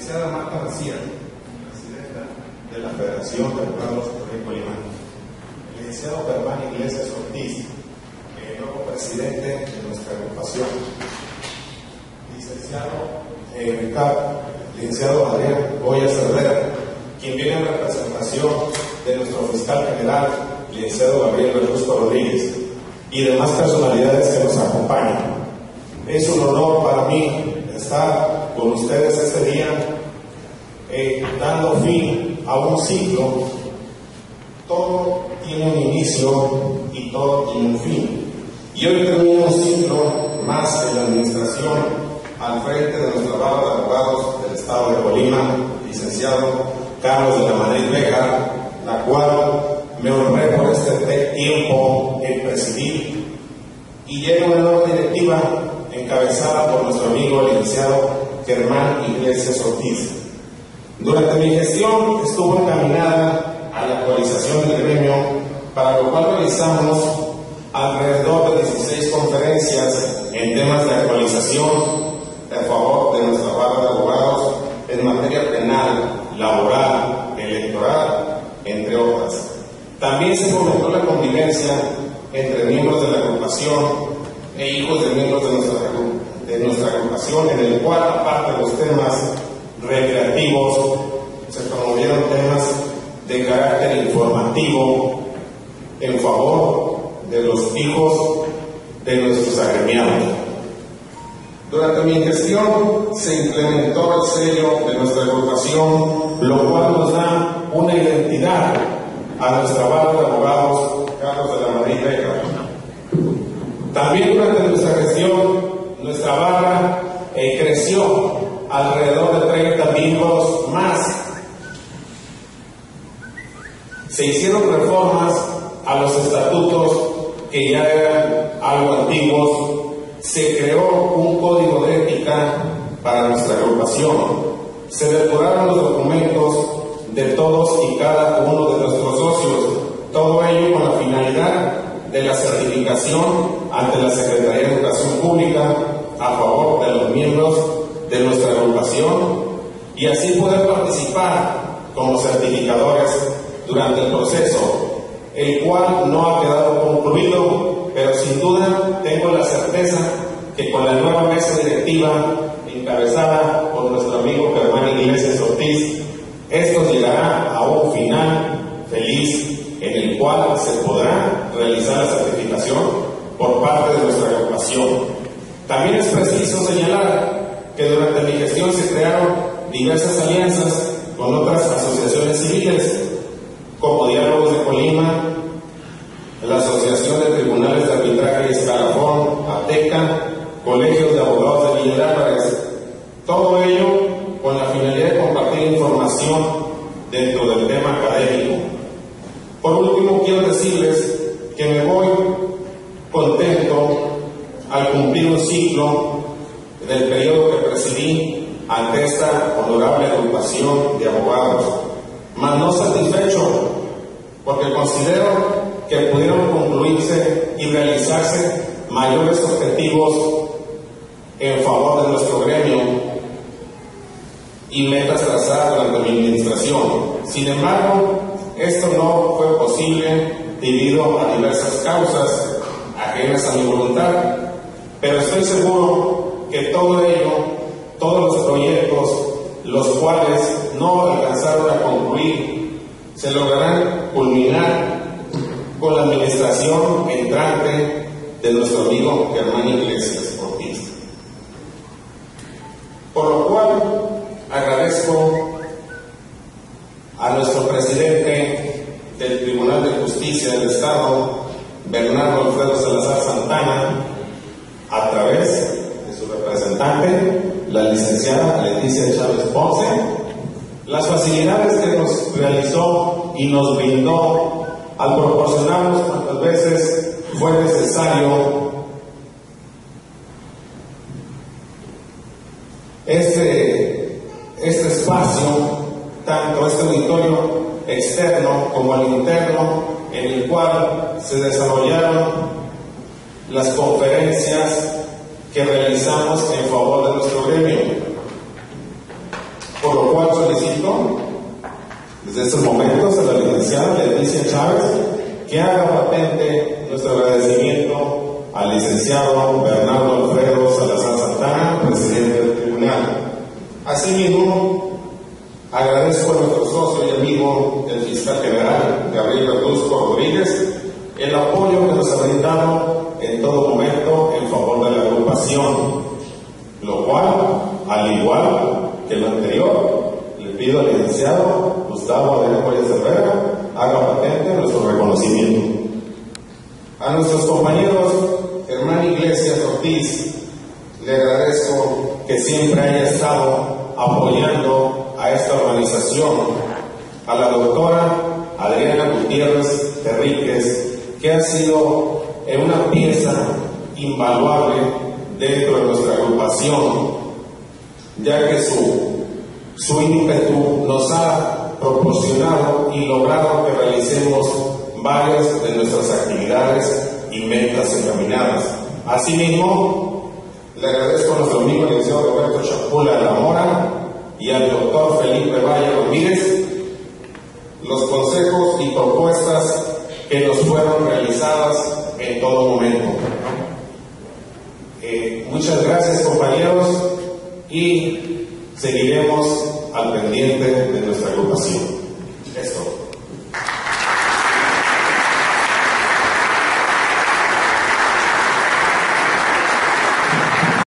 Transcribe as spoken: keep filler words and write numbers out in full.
licenciada Marta Macías, presidenta de la Federación de Abogados de Colima, el licenciado Germán Iglesias Ortiz, el nuevo presidente de nuestra agrupación, licenciado eh, Ricardo, licenciado Adrián Goya Cervera, quien viene en representación de nuestro fiscal general, licenciado Gabriel Verduzco Rodríguez, y demás personalidades que nos acompañan. Es un honor para mí estar con ustedes este día, eh, dando fin a un ciclo. Todo tiene un inicio y todo tiene un fin. Y hoy termina un ciclo más en la administración al frente de nuestra barra de abogados del Estado de Colima, licenciado Carlos de la Madrid Bejar, la cual me honré por este tiempo en presidir, y llega una nueva directiva encabezada por nuestro amigo licenciado Germán Iglesias Ortiz. Durante mi gestión estuvo encaminada a la actualización del gremio, para lo cual realizamos alrededor de dieciséis conferencias en temas de actualización a favor de nuestra barra de abogados en materia penal, laboral, electoral, entre otras. También se fomentó la convivencia entre miembros de la agrupación e hijos de miembros de nuestra, de nuestra agrupación, en el cual, aparte de los temas recreativos, se promovieron temas de carácter informativo en favor de los hijos de nuestros agremiados. Durante mi gestión se implementó el sello de nuestra agrupación, lo cual nos da una identidad a nuestra barra de abogados Carlos de la Madrid Bejar. También durante nuestra gestión, nuestra barra eh, creció alrededor de treinta miembros más. Se hicieron reformas a los estatutos que ya eran algo antiguos. Se creó un código de ética para nuestra agrupación. Se depuraron los documentos de todos y cada uno de nuestros socios. Todo ello con la finalidad de la certificación ante la Secretaría de Educación Pública a favor de los miembros de nuestra agrupación, y así poder participar como certificadores durante el proceso, el cual no ha quedado concluido, pero sin duda tengo la certeza que con la nueva mesa directiva encabezada por nuestro amigo Germán Iglesias Ortiz, esto llegará a un final feliz, en el cual se podrá realizar la certificación por parte de nuestra agrupación. También es preciso señalar que durante mi gestión se crearon diversas alianzas con otras asociaciones civiles, como Diálogos de Colima, la Asociación de Tribunales de Arbitraje y Escalafón, ATECA, Colegios de Abogados de Villa Álvarez. Todo ello con la finalidad de compartir información dentro del tema académico. Por último, quiero decirles que me voy contento al cumplir un ciclo del periodo que presidí ante esta honorable agrupación de abogados, mas no satisfecho, porque considero que pudieron concluirse y realizarse mayores objetivos en favor de nuestro gremio y metas trazadas durante mi administración. Sin embargo, esto no fue posible debido a diversas causas ajenas a mi voluntad, pero estoy seguro que todo ello, todos los proyectos, los cuales no alcanzaron a concluir, se lograrán culminar con la administración entrante de nuestro amigo Germán Iglesias Ortiz. Por lo cual, agradezco a nuestro presidente del Tribunal de Justicia del Estado, Bernardo Alfredo Salazar Santana, a través de su representante, la licenciada Leticia Chávez Ponce, las facilidades que nos realizó y nos brindó al proporcionarnos cuantas veces fue necesario este, este espacio, tanto este auditorio externo como el interno, en el cual se desarrollaron las conferencias que realizamos en favor de nuestro gremio. por lo cual solicito desde estos momentos a la licenciada Leticia Chávez que haga patente nuestro agradecimiento al licenciado Bernardo Alfredo Salazar Santana, presidente del tribunal. Asimismo, agradezco a nuestro socio y amigo, el fiscal general Gabriel Verduzco Rodríguez, el apoyo que nos ha brindado en todo momento en favor de la agrupación, lo cual, al igual que lo anterior, le pido al licenciado Gustavo Adrián Herrera haga patente nuestro reconocimiento. A nuestros compañeros Germán Iglesias Ortiz, le agradezco que siempre haya estado apoyando a esta organización. A la doctora Adriana Gutiérrez Terríquez, que ha sido una pieza invaluable dentro de nuestra agrupación, ya que su, su ímpetu nos ha proporcionado y logrado que realicemos varias de nuestras actividades y metas encaminadas. Asimismo, le agradezco a nuestro amigo el licenciado Roberto Chapula de la Mora y al doctor Felipe Valle Rodríguez los consejos y propuestas que nos fueron realizadas en todo momento. Eh, muchas gracias, compañeros, y seguiremos al pendiente de nuestra agrupación.